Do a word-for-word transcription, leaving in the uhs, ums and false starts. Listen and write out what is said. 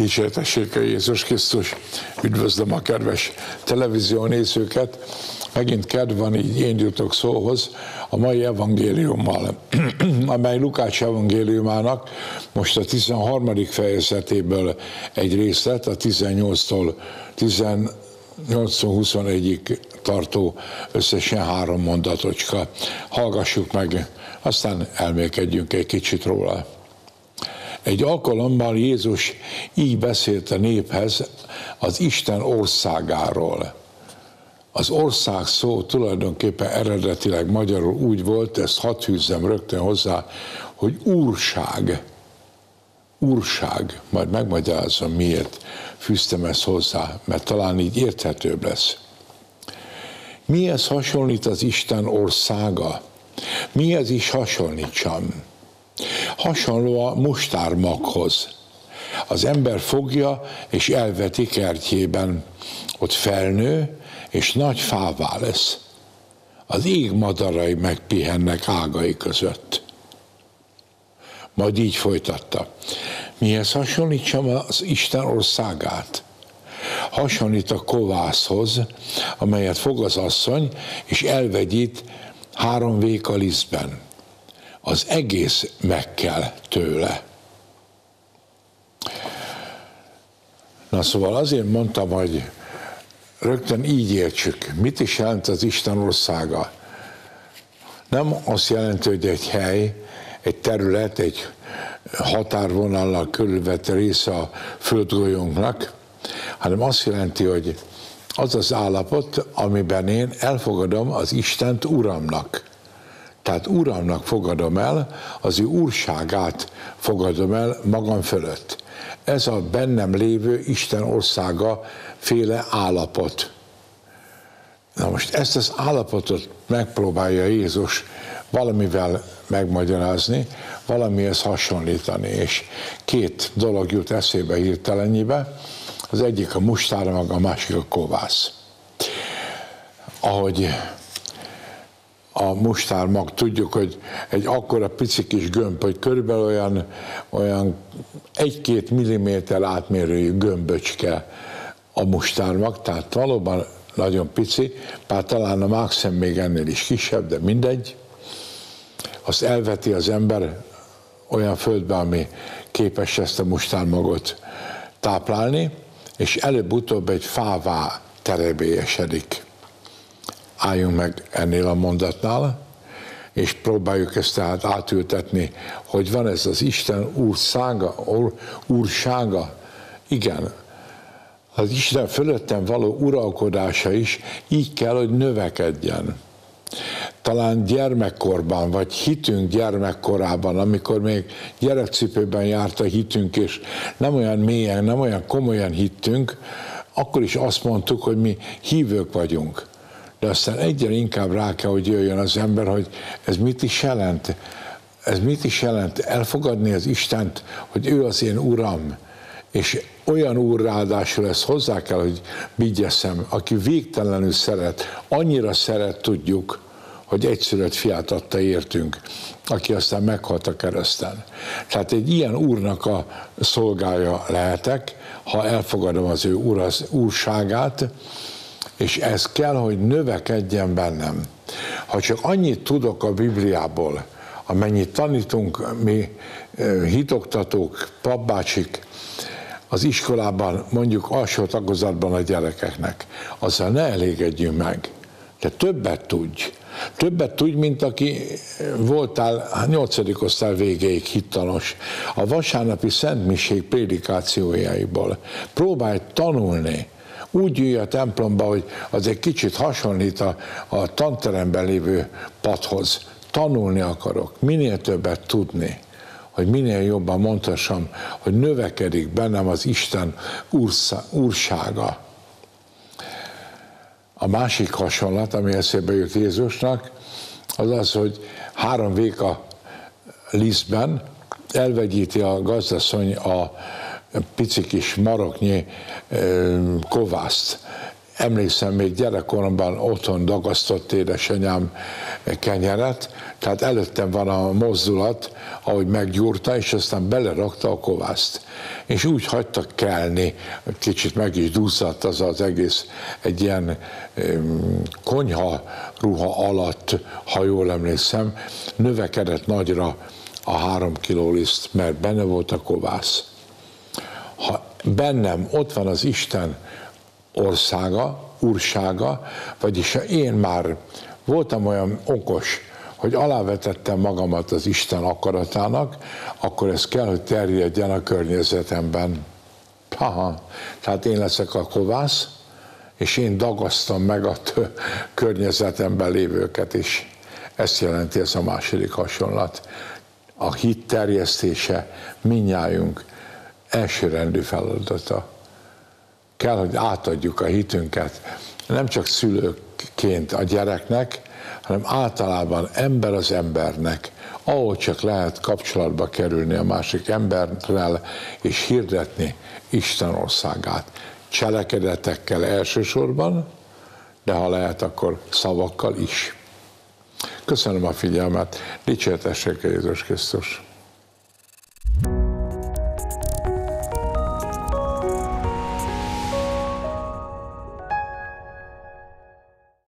Dicsértessék Jézus Krisztus! Üdvözlöm a kedves televízió nézőket! Megint kedv van, így én jutok szóhoz a mai evangéliummal, amely Lukács evangéliumának most a tizenharmadik fejezetéből egy részlet, a tizennyolctól huszonegyig tartó összesen három mondatocska. Hallgassuk meg, aztán elmélkedjünk egy kicsit róla. Egy alkalommal Jézus így beszélt a néphez az Isten országáról. Az ország szó tulajdonképpen eredetileg magyarul úgy volt, ezt hadd fűzzem rögtön hozzá, hogy úrság. Úrság. Majd megmagyarázom, miért fűztem ezt hozzá, mert talán így érthetőbb lesz. Mihez hasonlít az Isten országa? Mihez is hasonlítsam? Hasonló a mustármaghoz. Az ember fogja és elveti kertjében, ott felnő, és nagy fává lesz. Az ég madarai megpihennek ágai között. Majd így folytatta. Mihez hasonlítsam az Isten országát? Hasonlít a kovászhoz, amelyet fog az asszony, és elvegyít három véka lisztben. Az egész meg kell tőle. Na szóval azért mondtam, hogy rögtön így értsük, mit is jelent az Isten országa. Nem azt jelenti, hogy egy hely, egy terület, egy határvonallal körülvett része a földgolyónknak, hanem azt jelenti, hogy az az állapot, amiben én elfogadom az Istent Uramnak. Tehát Uramnak fogadom el, az ő úrságát fogadom el magam fölött. Ez a bennem lévő Isten országa féle állapot. Na most ezt az állapotot megpróbálja Jézus valamivel megmagyarázni, valamihez hasonlítani, és két dolog jut eszébe hirtelenjébe. Az egyik a mustármag, a másik a kovász. Ahogy a mustármag, tudjuk, hogy egy akkora pici kis gömb, hogy körülbelül olyan, olyan egy-két milliméter átmérőjű gömböcske a mustármag, tehát valóban nagyon pici, bár talán a mákszem még ennél is kisebb, de mindegy. Azt elveti az ember olyan földbe, ami képes ezt a mustármagot táplálni, és előbb-utóbb egy fává terebélyesedik. Álljunk meg ennél a mondatnál, és próbáljuk ezt tehát átültetni, hogy van ez az Isten úrsága, úr, úrsága. Igen, az Isten fölöttem való uralkodása is így kell, hogy növekedjen. Talán gyermekkorban, vagy hitünk gyermekkorában, amikor még gyerekcipőben járt a hitünk, és nem olyan mélyen, nem olyan komolyan hittünk, akkor is azt mondtuk, hogy mi hívők vagyunk. De aztán egyre inkább rá kell, hogy jöjjön az ember, hogy ez mit is jelent. Ez mit is jelent? Elfogadni az Istent, hogy ő az én Uram, és olyan Úr ráadásul ezt hozzá kell, hogy vigyesszem, aki végtelenül szeret, annyira szeret, tudjuk, hogy egyszülött fiát adta értünk, aki aztán meghalt a kereszten. Tehát egy ilyen Úrnak a szolgája lehetek, ha elfogadom az ő úr, az úrságát, és ez kell, hogy növekedjen bennem. Ha csak annyit tudok a Bibliából, amennyit tanítunk mi hitoktatók, papbácsik az iskolában, mondjuk alsó tagozatban a gyerekeknek, azzal ne elégedjünk meg. De többet tudj. Többet tudj, mint aki voltál nyolcadik osztály végéig hittanos. A vasárnapi szentmiség prédikációjaiból próbálj tanulni. Úgy ülj a templomba, hogy az egy kicsit hasonlít a, a tanteremben lévő padhoz. Tanulni akarok, minél többet tudni, hogy minél jobban mondhassam, hogy növekedik bennem az Isten úrszá, úrsága. A másik hasonlat, ami eszébe jött Jézusnak, az az, hogy három véka lisztben elvegyíti a gazdasszony a pici kis maroknyi kovászt. emlékszem, még gyerekkoromban otthon dagasztott édesanyám kenyeret, tehát előttem van a mozdulat, ahogy meggyúrta, és aztán belerakta a kovászt. És úgy hagyta kelni, kicsit meg is duzzadt az az egész, egy ilyen konyha ruha alatt, ha jól emlékszem, növekedett nagyra a három kiló liszt, mert benne volt a kovász. Ha bennem ott van az Isten országa, úrsága, vagyis ha én már voltam olyan okos, hogy alávetettem magamat az Isten akaratának, akkor ez kell, hogy terjedjen a környezetemben. Haha, tehát én leszek a kovász, és én dagasztom meg a környezetemben lévőket is. Ezt jelenti ez a második hasonlat. A hit terjesztése mindnyájunk elsőrendű feladata. Kell, hogy átadjuk a hitünket, nem csak szülőként a gyereknek, hanem általában ember az embernek, ahol csak lehet kapcsolatba kerülni a másik emberrel, és hirdetni Isten országát. Cselekedetekkel elsősorban, de ha lehet, akkor szavakkal is. Köszönöm a figyelmet, dicsértessék Jézus Krisztus!